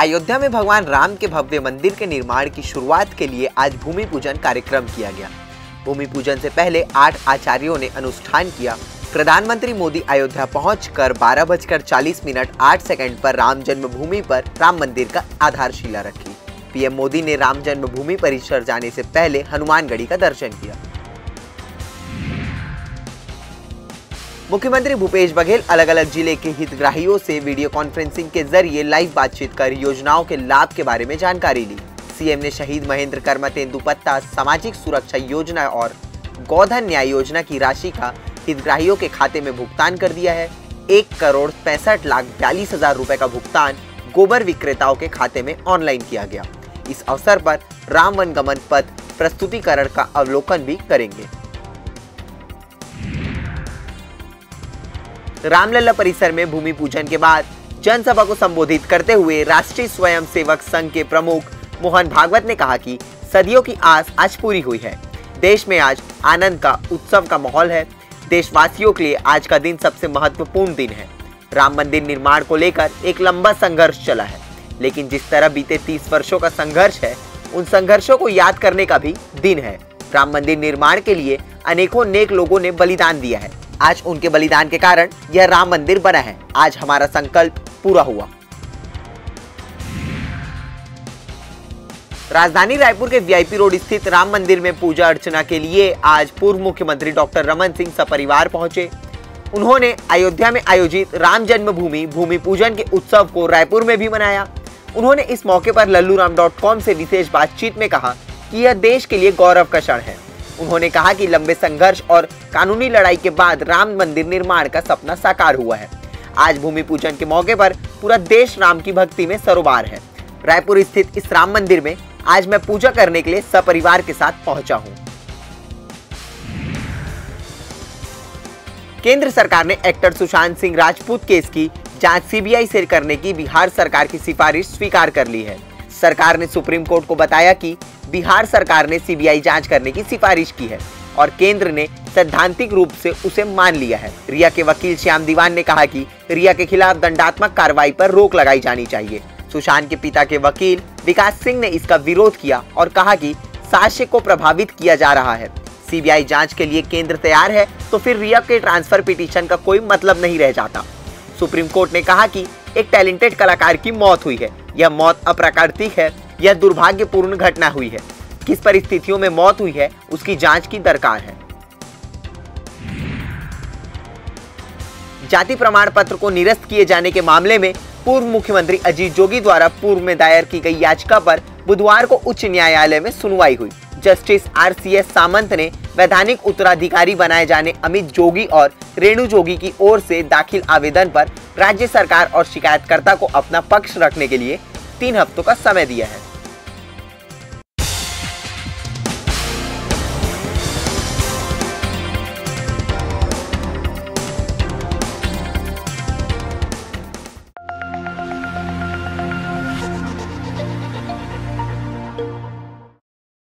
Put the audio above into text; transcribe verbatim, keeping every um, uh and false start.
अयोध्या में भगवान राम के भव्य मंदिर के निर्माण की शुरुआत के लिए आज भूमि पूजन कार्यक्रम किया गया। भूमि पूजन से पहले आठ आचार्यों ने अनुष्ठान किया। प्रधानमंत्री मोदी अयोध्या पहुंचकर बारह बजकर चालीस मिनट आठ सेकंड पर राम जन्मभूमि पर राम मंदिर का आधारशिला रखी। पीएम मोदी ने राम जन्मभूमि परिसर जाने से पहले हनुमानगढ़ी का दर्शन किया। मुख्यमंत्री भूपेश बघेल अलग अलग जिले के हितग्राहियों से वीडियो कॉन्फ्रेंसिंग के जरिए लाइव बातचीत कर योजनाओं के लाभ के बारे में जानकारी ली। सीएम ने शहीद महेंद्र कर्मा तेंदुपत्ता सामाजिक सुरक्षा योजना और गोधन न्याय योजना की राशि का हितग्राहियों के खाते में भुगतान कर दिया है। एक करोड़ पैंसठ लाख बयालीस हजार रुपए का भुगतान गोबर विक्रेताओं के खाते में ऑनलाइन किया गया। इस अवसर पर राम वनगमन पथ प्रस्तुतिकरण का अवलोकन भी करेंगे। रामलला परिसर में भूमि पूजन के बाद जनसभा को संबोधित करते हुए राष्ट्रीय स्वयंसेवक संघ के प्रमुख मोहन भागवत ने कहा कि सदियों की आस आज पूरी हुई है। देश में आज आनंद का उत्सव का माहौल है। देशवासियों के लिए आज का दिन सबसे महत्वपूर्ण दिन है। राम मंदिर निर्माण को लेकर एक लंबा संघर्ष चला है, लेकिन जिस तरह बीते तीस वर्षों का संघर्ष है, उन संघर्षों को याद करने का भी दिन है। राम मंदिर निर्माण के लिए अनेकों नेक लोगों ने बलिदान दिया है। आज उनके बलिदान के कारण यह राम मंदिर बना है। आज हमारा संकल्प पूरा हुआ। राजधानी रायपुर के वीआईपी रोड स्थित राम मंदिर में पूजा अर्चना के लिए आज पूर्व मुख्यमंत्री डॉक्टर रमन सिंह सपरिवार पहुंचे। उन्होंने अयोध्या में आयोजित राम जन्मभूमि भूमि पूजन के उत्सव को रायपुर में भी मनाया। उन्होंने इस मौके पर लल्लू राम डॉट कॉम से विशेष बातचीत में कहा कि यह देश के लिए गौरव का क्षण है। उन्होंने कहा कि लंबे संघर्ष और कानूनी लड़ाई के बाद राम मंदिर निर्माण का सपना साकार हुआ है। आज भूमि पूजन के मौके पर पूरा देश राम की भक्ति में सरोबार है। रायपुर स्थित इस राम मंदिर में आज मैं पूजा करने के लिए सपरिवार के साथ पहुंचा हूं। केंद्र सरकार ने एक्टर सुशांत सिंह राजपूत केस की जांच सीबीआई से करने की बिहार सरकार की सिफारिश स्वीकार कर ली है। सरकार ने सुप्रीम कोर्ट को बताया कि बिहार सरकार ने सीबीआई जांच करने की सिफारिश की है और केंद्र ने सैद्धांतिक रूप से उसे मान लिया है। रिया के वकील श्याम दीवान ने कहा कि रिया के खिलाफ दंडात्मक कार्रवाई पर रोक लगाई जानी चाहिए। सुशांत के पिता के वकील विकास सिंह ने इसका विरोध किया और कहा कि साक्ष्य को प्रभावित किया जा रहा है। सीबीआई जांच के लिए केंद्र तैयार है तो फिर रिया के ट्रांसफर पिटीशन का कोई मतलब नहीं रह जाता। सुप्रीम कोर्ट ने कहा कि एक टैलेंटेड कलाकार की मौत हुई है। यह मौत अप्राकृतिक है। यह दुर्भाग्यपूर्ण घटना हुई है। किस परिस्थितियों में मौत हुई है उसकी जांच की दरकार है। जाति प्रमाण पत्र को निरस्त किए जाने के मामले में पूर्व मुख्यमंत्री अजीत जोगी द्वारा पूर्व में दायर की गई याचिका पर बुधवार को उच्च न्यायालय में सुनवाई हुई। जस्टिस आरसीएस सामंत ने वैधानिक उत्तराधिकारी बनाए जाने अमित जोगी और रेणु जोगी की ओर से दाखिल आवेदन पर राज्य सरकार और शिकायतकर्ता को अपना पक्ष रखने के लिए तीन हफ्तों का समय दिया है।